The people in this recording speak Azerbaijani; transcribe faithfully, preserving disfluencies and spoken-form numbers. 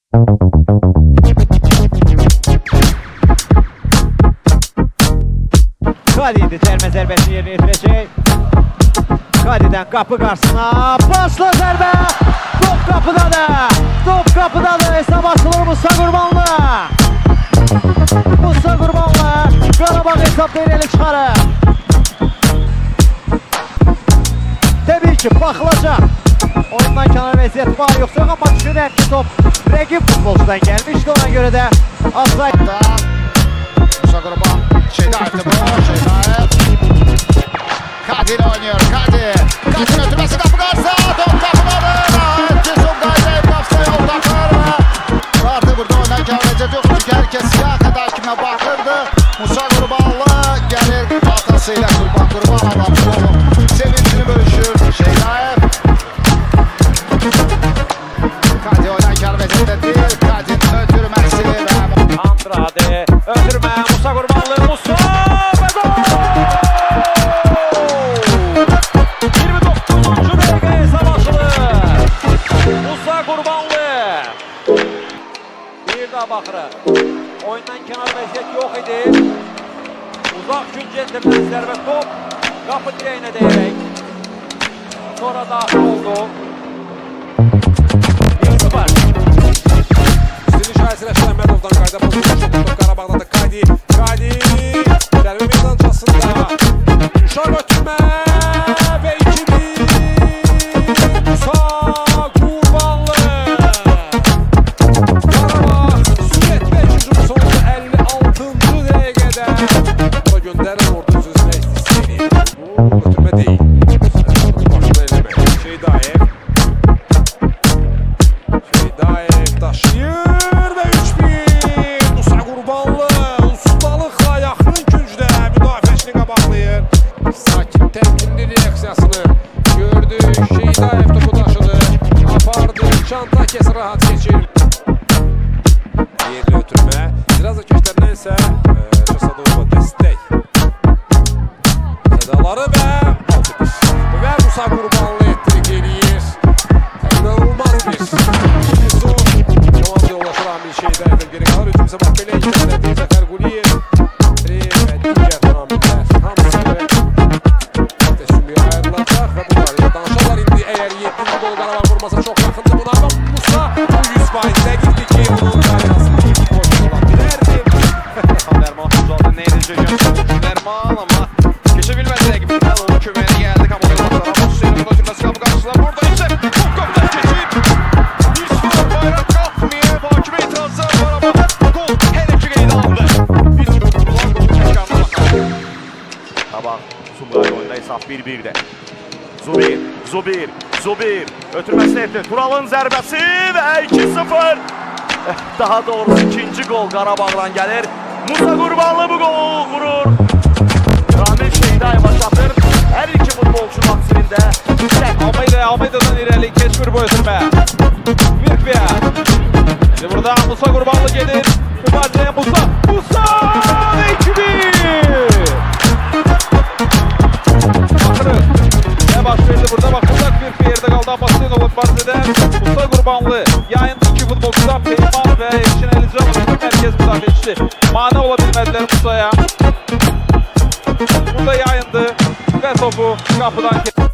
Kadi'ydi terme zərbəsini yerinə yetirəcək. Kadi'dən qapı qarşısına başla zərbə. Top qapıdadır. Top qapıdadır. Hesab açılır Musa Qurbanlı. Musa Qurbanlı Qarabağ hesabda irəli çıxarır. Təbii ki, baxılacaq. Oyundan kənar vəziyyət var yoxsa yox, amma düşünək ki, top rəqib futbolcudan gəlmişdi, ona görə də Asayda Musa Qurban Şeydaev'de bu, Şeydaev Kadir oynuyor, Kadir Kadir ötürmesi kapı karşısa, top kapıdadır Cesur Gaydev kapsa yol takır Vardı burada oynayan kâvəcət yoxdur ki, herkes siyah kadar kimə baxırdı Musa Qurbanlı gəlir atasıyla Qurban Qurban Allah'ın oğlum sevincini bölüşür Şeydaev Kadir oynayan kâvəcətdə deyil, Kadir ötürməsi və Andrade ötürmə, Musa Qurbanlı, Musa və gol! iyirmi doqquzuncu dəqiqə hesab açılır. Musa Qurbanlı. Bir daha baxırıq. Oyundan kənar vəziyyət yox idi. Uzaq gün centilmen zərbə top qapı dirəyinə dəyərək. Sonra daxil oldu. bir sıfır. Şahisiləşən Əhmədovdan qayda pozulmuş oldu. Qarabağda da Kadi. Kadi. Zərbə meydançasında. Uşaq ötürmə və iki bir. Musa Qurbanlı. Qarabağ sürət və hücum sonunda əlli altıncı dəqiqədə. Bura göndərir orada öz-özünə istəyir. Bu ötürmə deyil. Başına eləmək. Şeydaev. Şeydaev daşıyır. Temkinli reaksiyasını gördü. Şeydaev topu taşıdı. Apardı. Çanta kes rahat geçir. Yerli ötürmə. Biraz da köşklərdən isə Şasadova dəstək. Sədaları və altı bir. Və Musa Qurbanlı ettirik eləyir. İnanılmaz bir ikizu. Komanda yollaşır Amil Şeydaev'dən geri qalır. Hücumsa bax belə ikisindən Zəfər Quliyev. Və digər amillər. Hamısı belə ayrılacaq və bunlar danışarlar indi əgər yeddinci gol Qarabağ vurmasa çox yaxındır buna ama Musa bu yüz faiz dəqiqdir ki bunun qayrasını oyun ola bilərdi. Dərman uzaldı nə edəcək Dərman amma keçə bilmədi rəqibindən onun köməyinə gəldi Kamil Hüseyin ötürməsi kapı qarşısına burada isə top qapıdan keçir bir sıfır bayraq qalxmayıb hakimə itirazlar var amma gol hələ ki qeydə alındı bir sıfır qurulan qolun təkrarına baxalım. Qabaq Sumqaylı oyunda hesab bir birdə. Zubir, Zubir, Zubir ötürməsini etdi. Turalın zərbəsi və iki sıfır. Daha doğrusu ikinci gol Qarabağdan gəlir. Musa Qurbanlı bu gol vurur. Ramil Şeydaev'a çatır. Hər iki futbolçu maksimində. Almayda, Almayda'dan irəli keçmir bu ötürmə. Virkbiya. Şimdi burada Musa Qurbanlı gelir. Mübarizəyə Musa. Musa! iki bir. Baxırıq. Nə baş verdi burada? Bax, uzaq bir yerdə qaldı Abbaslıqova mübarizədən. Musa Qurbanlı yayındı iki futbolcudan Peyman və Elçin Əlicanov iki mərkəz müdafiəçisi. Mane ola bilmədilər Musa'ya. Burada yayındı və topu qapıdan